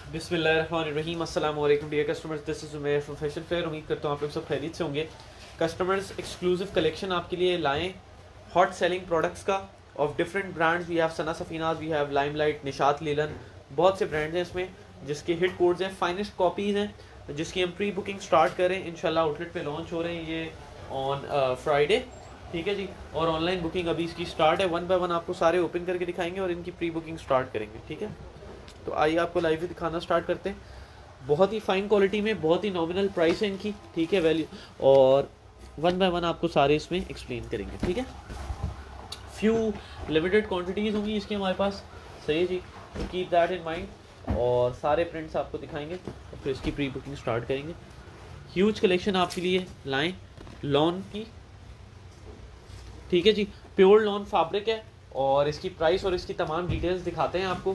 बिस्मिल्लाहिर्रहमानिर्रहीम अस्सलाम वालेकुम dear customers, this is Umair from fashion fair. उम्मीद करता हूँ आप लोग सब खैरियत से होंगे। कस्टमर्स एक्सक्लूसिव कलेक्शन आपके लिए लाएँ हॉट सेलिंग प्रोडक्ट्स का of different brands. We have Sana Safinaz, we have Limelight, Nishat Linen, बहुत से ब्रांड्स हैं इसमें जिसके हिट कोड्स हैं, फाइनेस्ट कॉपीज़ हैं जिसकी हम प्री बुकिंग स्टार्ट करें। इंशाल्लाह आउटलेट पे लॉन्च हो रहे हैं ये ऑन फ्राइडे, ठीक है जी। और ऑनलाइन बुकिंग अभी इसकी स्टार्ट है। वन बाय वन आपको सारे ओपन करके दिखाएंगे और इनकी प्री बुकिंग स्टार्ट करेंगे, ठीक है। तो आइए आपको लाइव ही दिखाना स्टार्ट करते हैं। बहुत ही फाइन क्वालिटी में, बहुत ही नॉमिनल प्राइस है इनकी, ठीक है, वैल्यू। और वन बाय वन आपको सारे इसमें एक्सप्लेन करेंगे, ठीक है। फ्यू लिमिटेड क्वांटिटीज़ होंगी इसकी हमारे पास, सही है जी, तो कीप दैट इन माइंड। और सारे प्रिंट्स आपको दिखाएंगे और फिर इसकी प्री बुकिंग स्टार्ट करेंगे। ह्यूज कलेक्शन आपके लिए लाएँ लॉन की, ठीक है जी। प्योर लॉन फैब्रिक है और इसकी प्राइस और इसकी तमाम डिटेल्स दिखाते हैं आपको।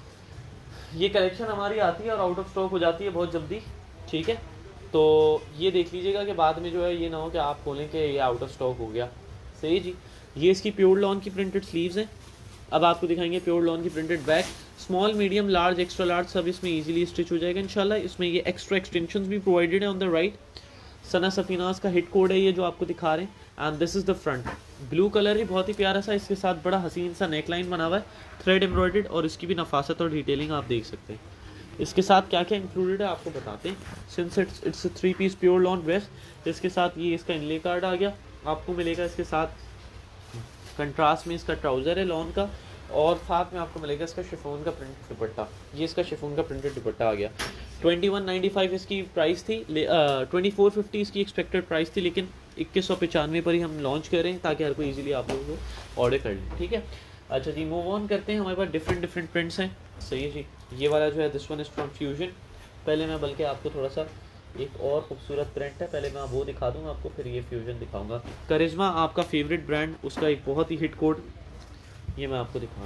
ये कलेक्शन हमारी आती है और आउट ऑफ स्टॉक हो जाती है बहुत जल्दी, ठीक है। तो ये देख लीजिएगा कि बाद में जो है ये ना हो कि आप बोलें कि ये आउट ऑफ स्टॉक हो गया, सही जी। ये इसकी प्योर लॉन की प्रिंटेड स्लीव्स हैं। अब आपको दिखाएंगे प्योर लॉन की printed back. Small, medium, large, extra large सब इसमें इजीली स्टिच हो जाएगा इंशाल्लाह। इसमें ये एक्स्ट्रा एक्सटेंशंस भी प्रोवाइडेड है on the right. Sana Safinaz का हिट कोड है ये जो आपको दिखा रहे हैं। And this is the front, blue colour ही बहुत ही प्यारा सा, इसके साथ बड़ा हसीन सा नेकलाइन बना हुआ है, थ्रेड एम्ब्रॉयडर्ड, और इसकी भी नफासत और डिटेलिंग आप देख सकते हैं। इसके साथ क्या क्या इंक्लूडेड है आपको बताते हैं। Since it's 3 piece pure lawn dress, इसके साथ ये इसका इनले कार्ड आ गया, आपको मिलेगा इसके साथ कंट्रास्ट में इसका ट्राउज़र है लॉन का, और साथ में आपको मिलेगा इसका शिफॉन का प्रिंटेड दुपट्टा। ये इसका शिफॉन का प्रिंटेड दुपट्टा आ गया। 2195 इसकी प्राइस थी, 2450 इसकी एक्सपेक्टेड प्राइस थी, लेकिन 2195 पर ही हम लॉन्च कर रहे हैं ताकि हर कोई इजीली आप लोगों को ऑर्डर कर ले, ठीक है। अच्छा जी, मूव ऑन करते हैं। हमारे पास डिफरेंट प्रिंट्स हैं, सही है जी। ये वाला जो है this one is from fusion. पहले मैं बल्कि आपको थोड़ा सा एक और खूबसूरत प्रिंट है, पहले मैं वो दिखा दूँगा आपको, फिर ये फ्यूजन दिखाऊंगा। करिश्मा आपका फेवरेट ब्रांड, उसका एक बहुत ही हिट कोड ये मैं आपको दिखाऊँ।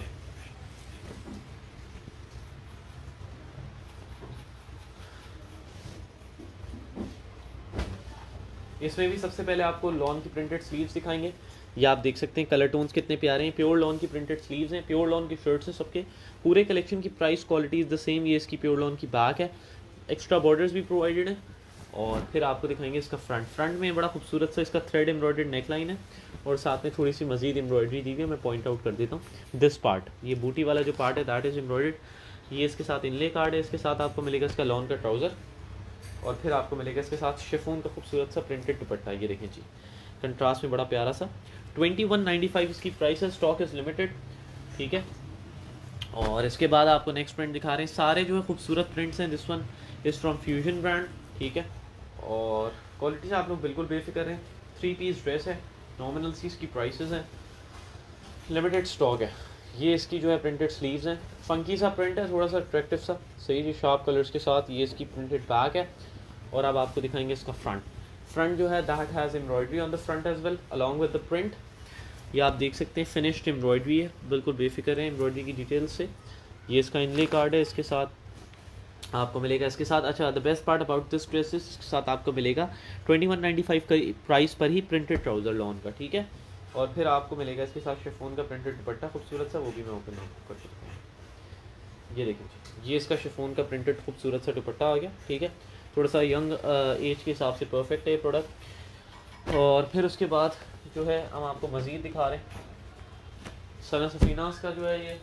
इसमें भी सबसे पहले आपको लॉन की प्रिंटेड स्लीव्स दिखाएंगे। ये आप देख सकते हैं कलर टोन्स कितने प्यारे हैं। प्योर लॉन की प्रिंटेड स्लीव्स हैं, प्योर लॉन की शर्ट्स हैं सबके। पूरे कलेक्शन की price quality is the same. ये इसकी प्योर लॉन की बैक है, एक्स्ट्रा बॉर्डर्स भी प्रोवाइडेड हैं। और फिर आपको दिखाएंगे इसका फ्रंट में बड़ा खूबसूरत सा इसका थ्रेड एम्ब्रॉयडर्ड नेकलाइन है और साथ में थोड़ी सी मजीद एम्ब्रॉयडरी दी हुई है। मैं पॉइंट आउट कर देता हूँ। दिस पार्ट, ये बूटी वाला जो पार्ट है दैट इज़ एम्ब्रॉयडर्ड। ये इसके साथ इनले कार्ड है, इसके साथ आपको मिलेगा इसका लॉन का ट्राउज़र, और फिर आपको मिलेगा इसके साथ शिफॉन का खूबसूरत सा प्रिंटेड दुपट्टा। ये देखें जी, कंट्रास्ट में बड़ा प्यारा सा। 2195 इसकी प्राइस है, स्टॉक इज़ लिमिटेड, ठीक है। और इसके बाद आपको नेक्स्ट प्रिंट दिखा रहे हैं। सारे जो है खूबसूरत प्रिंट्स हैं। This one is from fusion brand, ठीक है। और क्वालिटी से आप लोग बिल्कुल बेफिक्र हैं। 3 पीस ड्रेस है, नॉमिनल सी इसकी प्राइसेस हैं, लिमिटेड स्टॉक है। ये इसकी जो है प्रिंटेड स्लीव्स हैं, फंकी सा प्रिंट है, थोड़ा सा अट्रैक्टिव सा, सही जी, शार्प कलर्स के साथ। ये इसकी प्रिंटेड बैक है। और अब आपको दिखाएंगे इसका फ्रंट जो है that has embroidery on the front as well along with the print. ये आप देख सकते हैं फिनिश्ड एम्ब्रॉयडरी है, बिल्कुल बेफिक्र है एम्ब्रॉयडरी की डिटेल्स से। ये इसका इनले कार्ड है, इसके साथ आपको मिलेगा इसके साथ। अच्छा, the best part about this dress इसके साथ आपको मिलेगा 2195 का प्राइस पर ही प्रिंटेड ट्राउज़र लॉन का, ठीक है। और फिर आपको मिलेगा इसके साथ शिफॉन का प्रिंटेड दुपट्टा खूबसूरत सा, वो भी मैं ओपन कर सकता हूँ। ये देखिए, ये इसका शिफॉन का प्रिंटेड खूबसूरत सा दुपट्टा आ गया, ठीक है। थोड़ा सा यंग एज के हिसाब से परफेक्ट है ये प्रोडक्ट। और फिर उसके बाद जो है हम आपको मज़ीद दिखा रहे हैं। सना सफीनाज का जो है ये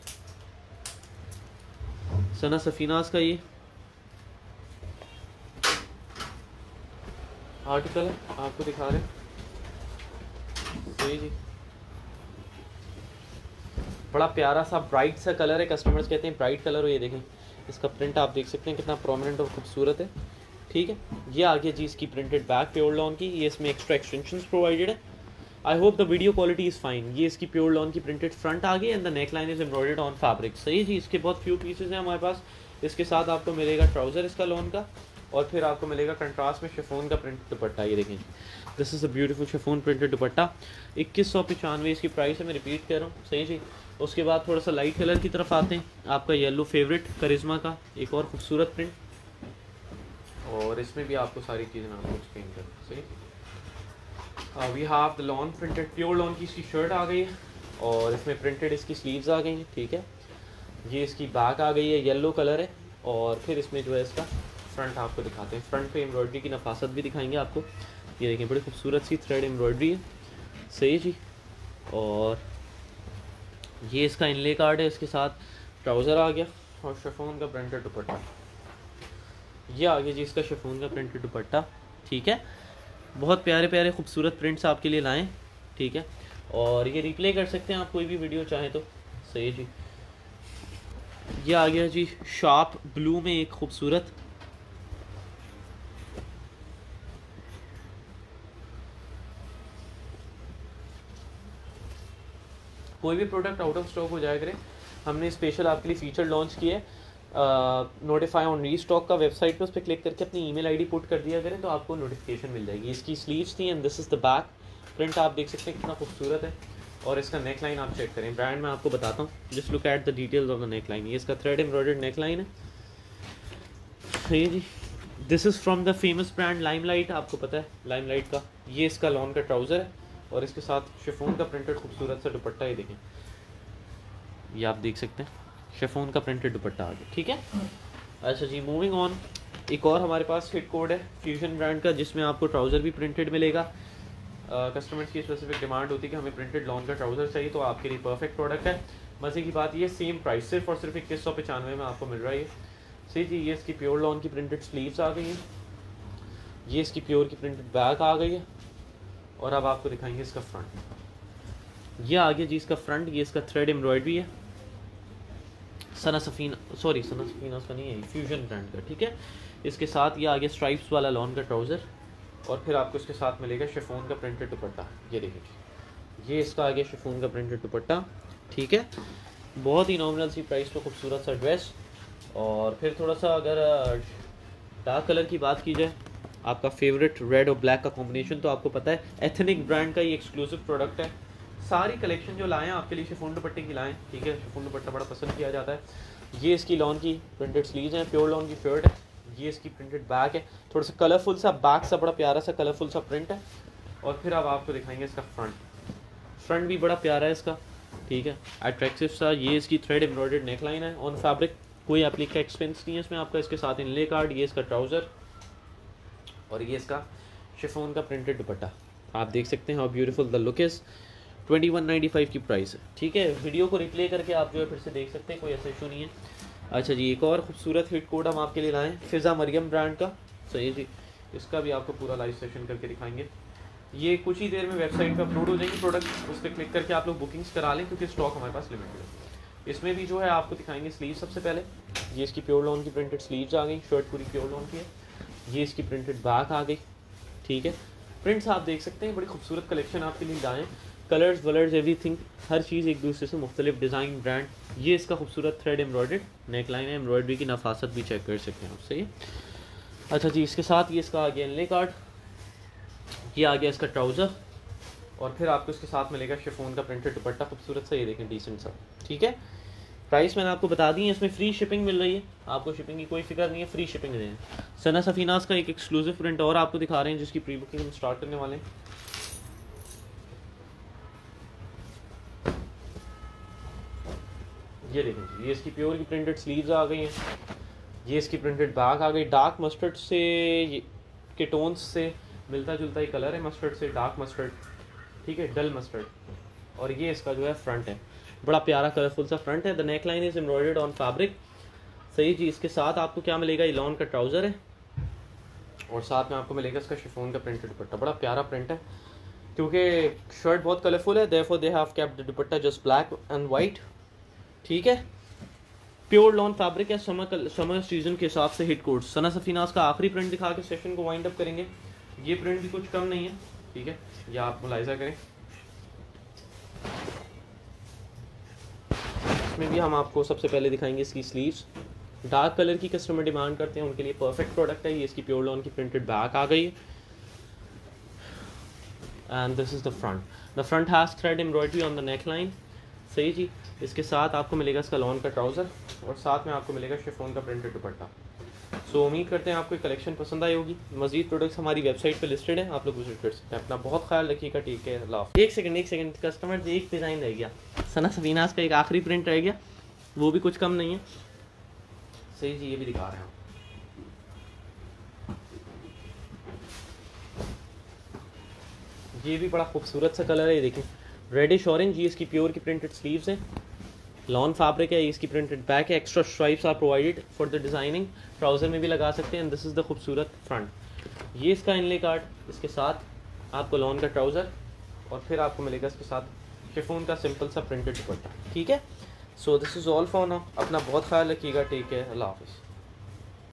सना सफीनाज का ये आर्टिकल है, आपको दिखा रहे हैं, सही जी। बड़ा प्यारा सा ब्राइट सा कलर है, कस्टमर्स कहते हैं ब्राइट कलर हो। ये देखें, इसका प्रिंट आप देख सकते हैं कितना प्रोमिनेंट और खूबसूरत है, ठीक है। ये आ गया जी इसकी प्रिंटेड बैक प्योर लॉन की। ये इसमें एक्स्ट्रा एक्सटेंशंस प्रोवाइडेड है। I hope the video quality is fine. ये इसकी प्योर लॉन की प्रिंटेड फ्रंट आ गई and the neck line is embroidered on fabric, सही जी। इसके बहुत फ्यू पीसेज हैं हमारे पास। इसके साथ आपको मिलेगा ट्राउज़र इसका लॉन का, और फिर आपको मिलेगा कंट्रास्ट में शिफॉन का प्रिंटेड दुपट्टा। ये देखें, this is a beautiful chiffon printed dupatta. 2195 इसकी प्राइस है, मैं रिपीट कर रहा हूँ, सही जी। उसके बाद थोड़ा सा लाइट कलर की तरफ आते हैं। आपका येलो फेवरेट करिश्मा का एक और खूबसूरत प्रिंट, और इसमें भी आपको सारी चीज़ें आपको एक्सप्लेन कर, सही। We have the lawn printed pure lawn की इसकी शर्ट आ गई है, और इसमें प्रिंटेड इसकी स्लीव्स आ गई हैं, ठीक है। ये इसकी बैक आ गई है, येलो कलर है, और फिर इसमें जो है इसका फ्रंट आपको दिखाते हैं। फ्रंट पे एम्ब्रॉयडरी की नफासत भी दिखाएंगे आपको। ये देखें बड़ी खूबसूरत सी थ्रेड एम्ब्रॉयडरी है, सही जी। और ये इसका इनले कार्ड है, इसके साथ ट्राउज़र आ गया और शिफॉन का प्रिंटेड दुपट्टा। ये आ गया जी इसका शिफॉन का प्रिंटेड दुपट्टा, ठीक है। बहुत प्यारे प्यारे खूबसूरत प्रिंट्स आपके लिए लाएँ, ठीक है। और ये रिप्ले कर सकते हैं आप कोई भी वीडियो चाहें तो, सही जी। ये आ गया जी शार्प ब्लू में एक खूबसूरत, कोई भी प्रोडक्ट आउट ऑफ स्टॉक हो जाया करे, हमने स्पेशल आपके लिए फीचर लॉन्च किया है, नोटिफाई ऑन रीस्टॉक का। वेबसाइट पे उस पर क्लिक करके अपनी ईमेल आईडी पुट कर दिया करें तो आपको नोटिफिकेशन मिल जाएगी। इसकी स्लीव्स थी and this is the back. Print आप देख सकते हैं कितना खूबसूरत है। और इसका नेक लाइन आप चेक करें, ब्रांड मैं आपको बताता हूँ, just look at the details of the neck line. ये इसका थ्रेड एम्ब्रॉयडर्ड नेक लाइन है, सही जी। This is from the famous brand Limelight, आपको पता है लाइमलाइट का। ये इसका लॉन का ट्राउज़र है और इसके साथ शिफॉन का प्रिंटेड खूबसूरत सा दुपट्टा, ये देखें, ये आप देख सकते हैं शिफॉन का प्रिंटेड दुपट्टा आ गया, ठीक है। अच्छा जी, मूविंग ऑन, एक और हमारे पास हिट कोड है फ्यूजन ब्रांड का, जिसमें आपको ट्राउज़र भी प्रिंटेड मिलेगा। कस्टमर्स की स्पेसिफिक डिमांड होती है कि हमें प्रिंटेड लॉन का ट्राउज़र चाहिए, तो आपके लिए परफेक्ट प्रोडक्ट है। मज़े की बात ये सेम प्राइस सिर्फ और सिर्फ 2195 में आपको मिल रहा है। सही जी, ये इसकी प्योर लॉन की प्रिंटेड स्लीव्स आ गई हैं, ये इसकी प्योर की प्रिंटेड बैक आ गई है। और अब आपको दिखाएंगे इसका फ्रंट। ये आ गया जी इसका फ्रंट, ये इसका थ्रेड एम्ब्रॉयडरी है, सना सफीना उसका नहीं है, फ्यूजन ब्रांड का, ठीक है। इसके साथ ये आ गया स्ट्राइप्स वाला लॉन का ट्राउज़र और फिर आपको इसके साथ मिलेगा शिफॉन का प्रिंटेड दुपट्टा। ये देखिए, ये इसका आ गया शिफॉन का प्रिंटेड दुपट्टा, ठीक है। बहुत ही नॉमिनल सी प्राइस में खूबसूरत सा ड्रेस। और फिर थोड़ा सा अगर डार्क कलर की बात की जाए, आपका फेवरेट रेड और ब्लैक का कॉम्बिनेशन तो आपको पता है, एथनिक ब्रांड का ये एक्सक्लूसिव प्रोडक्ट है। सारी कलेक्शन जो लाएँ आपके लिए शिफॉन दुपट्टे की लाएँ, ठीक है। शिफॉन दुपट्टा बड़ा पसंद किया जाता है। ये इसकी लॉन की प्रिंटेड स्लीव्स हैं, प्योर लॉन की शर्ट है। ये इसकी प्रिंटेड बैक है, थोड़ा सा कलरफुल सा बैक सा, बड़ा प्यारा सा कलरफुल सा प्रिंट है। और फिर अब आपको दिखाएंगे इसका फ्रंट भी बड़ा प्यारा है इसका, ठीक है, अट्रैक्टिव सा। ये इसकी थ्रेड एम्ब्रॉयडर्ड नेक लाइन है ऑन फैब्रिक, कोई एप्लिक का एक्सपेंस नहीं है इसमें आपका। इसके साथ इनले कार्ड, ये इसका ट्राउज़र और ये इसका शिफॉन का प्रिंटेड दुपट्टा। आप देख सकते हैं how beautiful the look is. 2195 की प्राइस है, ठीक है। वीडियो को रिप्ले करके आप जो है फिर से देख सकते हैं, कोई ऐसा इशू नहीं है। अच्छा जी, एक और खूबसूरत हिट कोड हम आपके लिए लाएँ, फिज़ा मरियम ब्रांड का, सही जी। इसका भी आपको पूरा लाइव सेशन करके दिखाएंगे। ये कुछ ही देर में वेबसाइट पे अपलोड हो जाएंगे प्रोडक्ट, उस पर क्लिक करके आप लोग बुकिंग्स करा लें क्योंकि स्टॉक हमारे पास लिमिटेड है। इसमें भी जो है आपको दिखाएंगे स्लीव। सबसे पहले ये इसकी प्योर लॉन की प्रिंटेड स्लीव्स आ गई, शर्ट पूरी प्योर लॉन की है। ये इसकी प्रिंटेड बैक आ गई, ठीक है। प्रिंट्स आप देख सकते हैं, बड़ी खूबसूरत कलेक्शन आपके लिए लाएँ, कलर्स वलर्स एवरीथिंग, हर चीज़ एक दूसरे से मुख्तलिफ डिज़ाइन ब्रांड। ये इसका खूबसूरत थ्रेड एम्ब्रॉयडर्ड नेक लाइन है, एम्ब्रॉयडरी की नफासत भी चेक कर सकते हैं आप, सही। अच्छा जी, इसके साथ ये इसका आ गया इनले कार्ड, ये आ गया इसका ट्राउज़र और फिर आपको इसके साथ मिलेगा शिफॉन का प्रिंटेड दुपट्टा, खूबसूरत सा, ये देखें, डिसेंट सा, ठीक है। प्राइस मैंने आपको बता दी है, इसमें फ्री शिपिंग मिल रही है, आपको शिपिंग की कोई फिक्र नहीं है, फ्री शिपिंग दे हैं। सना सफीनास का एक एक्सक्लूसिव प्रिंट और आपको दिखा रहे हैं जिसकी प्री बुकिंग हम स्टार्ट करने वाले हैं। ये देखें, ये इसकी प्योर की प्रिंटेड स्लीव्स आ गई हैं, ये इसकी प्रिंटेड बैक आ गई। डार्क मस्टर्ड से के टोन्स से मिलता जुलता ही कलर है, मस्टर्ड से डार्क मस्टर्ड, ठीक है, डल मस्टर्ड। और ये इसका जो है फ्रंट है, बड़ा प्यारा कलरफुल सा फ्रंट है। The neck line is embroidered on fabric, सही जी। इसके साथ आपको क्या मिलेगा, ये लॉन का ट्राउज़र है और साथ में आपको मिलेगा इसका शिफॉन का प्रिंटेड दुपट्टा। बड़ा प्यारा प्रिंट है क्योंकि शर्ट बहुत कलरफुल है, therefore they have kept the dupatta just black and white, ठीक है। प्योर लॉन फैब्रिक है, समर सीजन के हिसाब से हिट कोड। सना सफीनास का आखिरी प्रिंट दिखा के सेशन को वाइंड अप करेंगे। ये प्रिंट भी कुछ कम नहीं है, ठीक है, ये आप मुलाहिजा करें। इसमें भी हम आपको सबसे पहले दिखाएंगे इसकी स्लीव्स। डार्क कलर की कस्टमर डिमांड करते हैं, उनके लिए परफेक्ट प्रोडक्ट है। ये इसकी प्योर लॉन की प्रिंटेड बैक आ गई है and this is the front. The front has thread embroidery on the neck line, सही जी। इसके साथ आपको मिलेगा इसका लॉन का ट्राउज़र और साथ में आपको मिलेगा शिफॉन का प्रिंटेड दुपट्टा। सो उम्मीद करते हैं आपको कलेक्शन पसंद आई होगी। मज़ीद प्रोडक्ट्स हमारी वेबसाइट पे लिस्टेड है, आप लोग विजिट कर सकते हैं। अपना बहुत ख्याल रखिएगा, ठीक है, अल्लाह हाफ़िज़। एक सेकंड कस्टमर, एक डिज़ाइन रह गया, सना सफीनास का एक आखिरी प्रिंट रह गया, वो भी कुछ कम नहीं है, सही जी, ये भी दिखा रहे हैं हम। ये भी बड़ा खूबसूरत सा कलर है, ये देखें रेडिश ऑरेंज। ये इसकी प्योर की प्रिंटेड स्लीव्स हैं, लॉन फैब्रिक है, ये इसकी प्रिंटेड बैक है, extra stripes are provided for the designing, trouser में भी लगा सकते हैं। दिस इज़ द खूबसूरत फ्रंट। ये इसका इनले कार्ड, इसके साथ आपको लॉन का ट्राउज़र और फिर आपको मिलेगा इसके साथ शिफॉन का सिंपल सा प्रिंटेड दुपट्टा। ठीक है, so this is all for now. अपना बहुत ख्याल रखिएगा, टेक केयर, अल्लाह हाफिज़।